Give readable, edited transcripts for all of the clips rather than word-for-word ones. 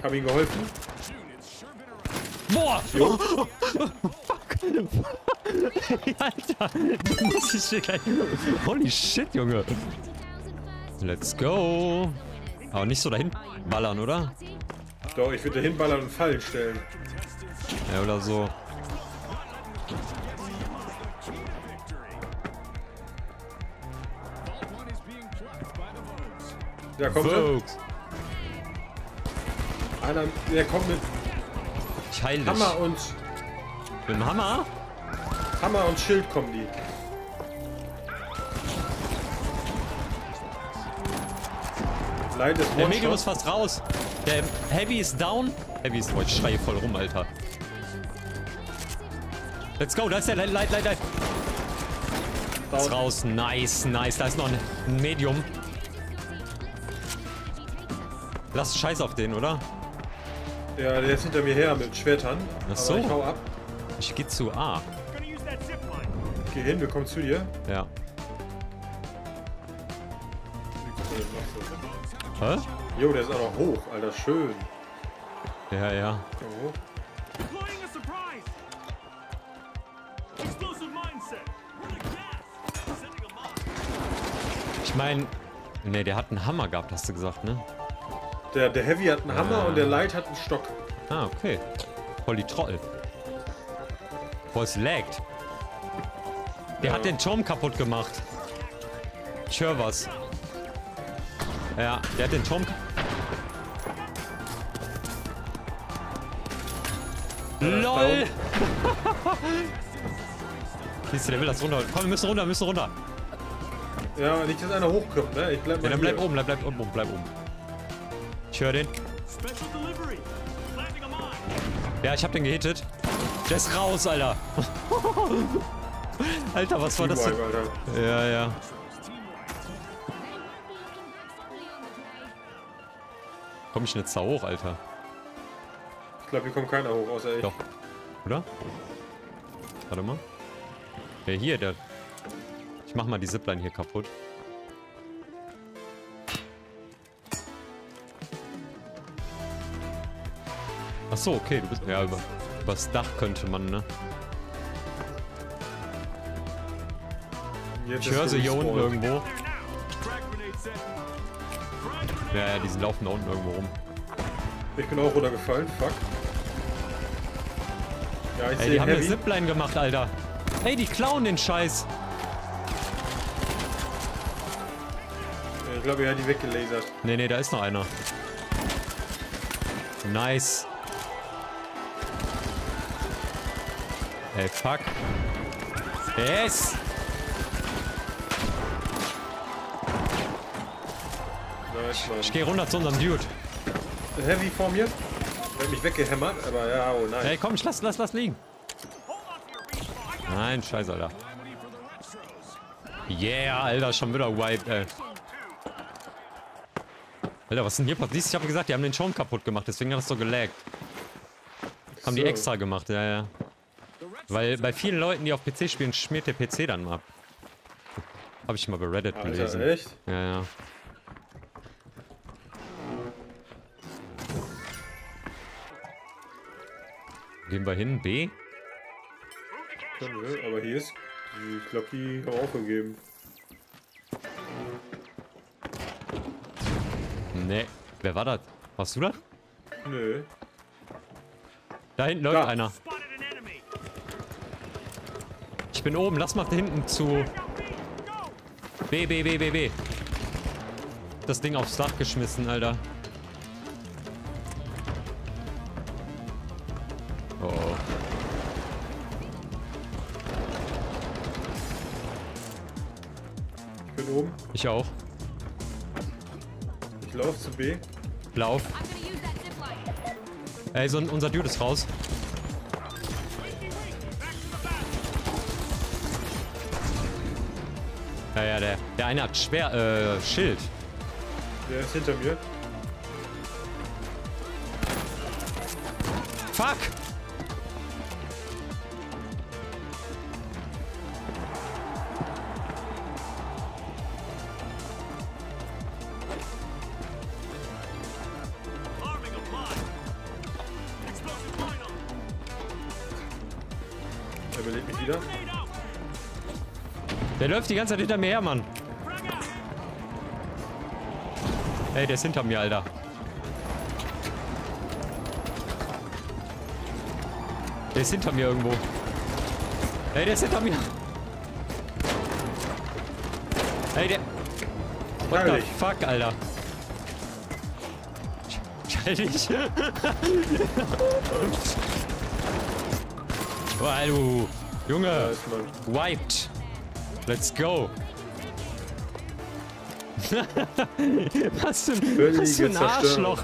Hab ihm geholfen. Boah! Jo. Alter! Du musst dich hier gleich... Holy shit, Junge! Let's go! Aber nicht so dahin ballern, oder? Doch, ich würde dahin ballern und Fallen stellen. Ja, oder so. Da kommt er. Folks. Einer, der kommt mit Ich heil dich. Hammer und Mit dem Hammer? Schild kommen die. Light ist Der Medium One-Shot. ist fast raus. Der Heavy ist down. Heavy ist... Oh, ich schreie voll rum, Alter. Let's go, da ist der Light. Ist raus. Nice. Da ist noch ein Medium. Lass Scheiß auf den, oder? Ja, der ist hinter mir her mit Schwertern. Ach so. Aber ich hau ab. Ich geh zu A. Geh hin, wir kommen zu dir. Ja. Hä? Jo, der ist auch noch hoch, Alter, schön. Ja. Oh. Ich meine... Ne, der hat einen Hammer gehabt, hast du gesagt, ne? Der Heavy hat einen Hammer und der Light hat einen Stock. Ah, okay. Voll die Trottel. Boah, es laggt. Der hat den Turm kaputt gemacht. Ich höre was. Ja, der hat den Turm... LOL! Siehst du, der will das runter. Komm, wir müssen runter. Ja, nicht, dass einer hochkommt, ne? Ich bleib mal Ja, dann hier. bleib oben. Ich höre den. Ja, ich hab den gehittet. Der ist raus, Alter. Alter, was war das denn? Alter. Ja. Komm ich nicht da hoch, Alter? Ich glaube, hier kommt keiner hoch, außer ich. Doch. Oder? Warte mal. Ja, hier, der... Ich mach mal die Zipline hier kaputt. Ach so, okay, du bist... Ja, übers Dach könnte man, ne? Jetzt Ich ist höre sie hier unten respawned. irgendwo. Ja, die laufen da unten irgendwo rum. Ich bin auch runtergefallen, fuck. Ja, ich Ey, die sehe haben eine Heavy. Zipline gemacht, Alter. Ey, die klauen den Scheiß. Ich glaube, er hat die weggelasert. Nee, da ist noch einer. Nice. Ey, fuck. Yes! Nice, Mann. Ich gehe runter zu unserem Dude. Heavy vor mir. Er hat mich weggehämmert, aber ja, oh nein. Ey, komm, lass liegen. Nein, scheiße, Alter. Yeah, Alter, schon wieder wipe, ey. Alter, was ist denn hier passiert? Ich habe gesagt, die haben den Schaum kaputt gemacht, deswegen hat das so gelaggt. Haben die So. extra gemacht, ja. Weil bei vielen Leuten, die auf PC spielen, schmiert der PC dann mal ab. Habe ich mal bei Reddit gelesen. Alter, echt? Ja. Gehen wir hin? B? Können wir, aber hier ist... Ich glaube, die haben aufgegeben. Nee. Wer war das? Warst du das? Nö. Da hinten läuft Da. einer. Ich bin oben. Lass mal da hinten zu... B. Das Ding aufs Dach geschmissen, Alter. Oh. Ich bin oben. Ich auch. Ich laufe zu B. Lauf. Ey, unser Dude ist raus. Ja, der eine hat Schild. Der ist hinter mir. Fuck! Der belebt mich wieder. Der läuft die ganze Zeit hinter mir her, Mann. Ey, der ist hinter mir, Alter. Der ist hinter mir irgendwo. Ey, der ist hinter mir. Ey, der... What the fuck, Alter? Schall dich. Oh, du. Junge. Da ist man. Wiped. Let's go. Was für ein Arschloch.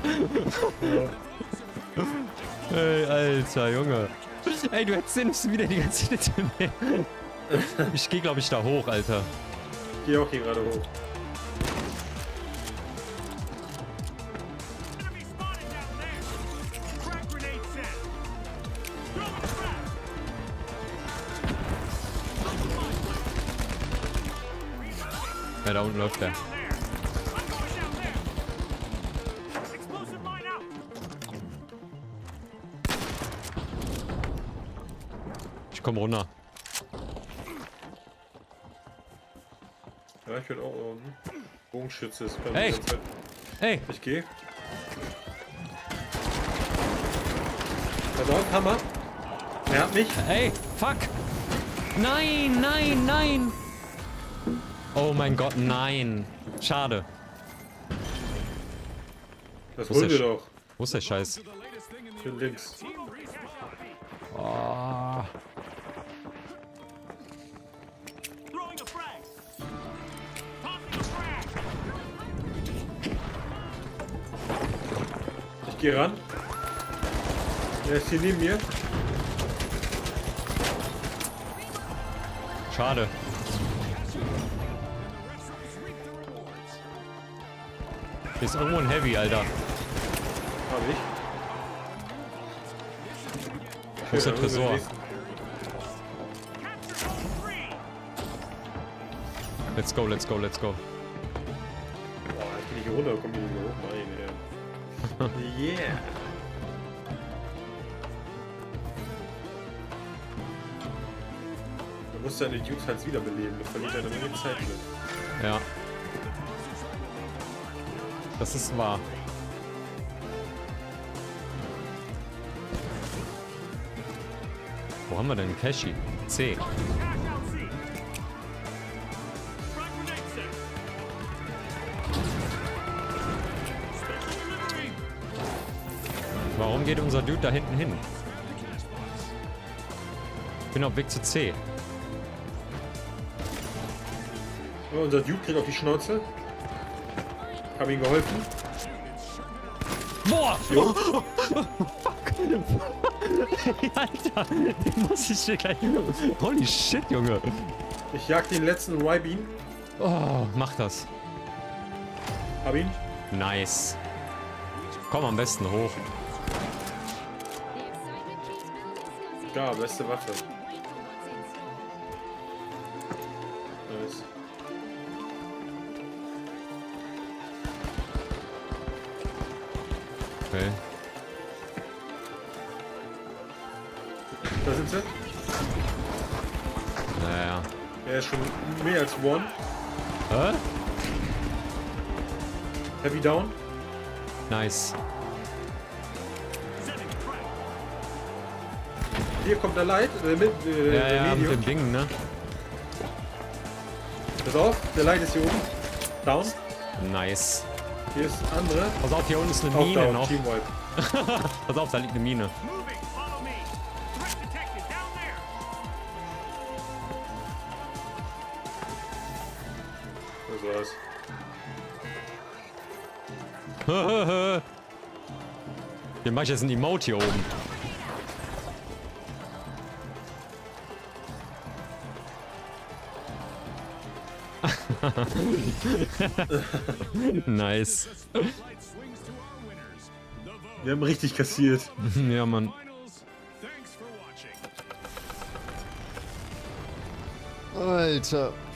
Ja. Ey, Alter, Junge. Ey, du hättest wieder die ganze Zeit zu mir. Ich geh, glaube ich, da hoch, Alter. Ich geh auch hier gerade hoch. Ja, da unten läuft der. Ich komm runter. Ja, ich bin auch unten. Bogenschütze ist bei mir Hey. die ganze Zeit. Hey! Ich geh. Pass auf, Hammer. Er hat mich. Ey! Fuck! Nein, nein, nein! Oh mein Gott, nein! Schade. Das Wo ist holen der wir doch. Wo ist der Scheiß? Schön links. Oh. Ich geh ran. Er ist hier neben mir. Schade. Hier ist irgendwo ein Heavy, Alter. Hab ich. Wo ist der Schön, Tresor? Let's go, let's go, let's go. Boah, ich bin hier runter, komm hier wieder hoch. Nein, ey. Yeah. Du musst deine Dudes halt wiederbeleben. Das verliert eine Menge Zeit mit. Ja. Das ist wahr. Wo haben wir denn Cashy? C. Warum geht unser Dude da hinten hin? Ich bin auf Weg zu C. Ja, unser Dude kriegt auf die Schnauze. Hab ihm geholfen. Boah! Jo. Alter, den muss ich hier gleich... Holy shit, Junge. Ich jag den letzten Y-Beam. Oh, mach das. Hab ihn. Nice. Komm am besten hoch. Ja, beste Waffe. Nice. Okay. Da sind sie. Naja. Er ist schon mehr als one. Hä? Heavy down. Nice. Hier kommt der Light. Ja, ja, mit Medium. dem Ding, ne? Pass auf, der Light ist hier oben. Down. Nice. Hier ist andere. Pass auf, hier unten ist eine Auch Mine down. noch. Team Wipe. Pass auf, da liegt eine Mine. Das war's. Hier mach ich jetzt ein Emote hier oben. Nice. Wir haben richtig kassiert. Ja, Mann. Alter.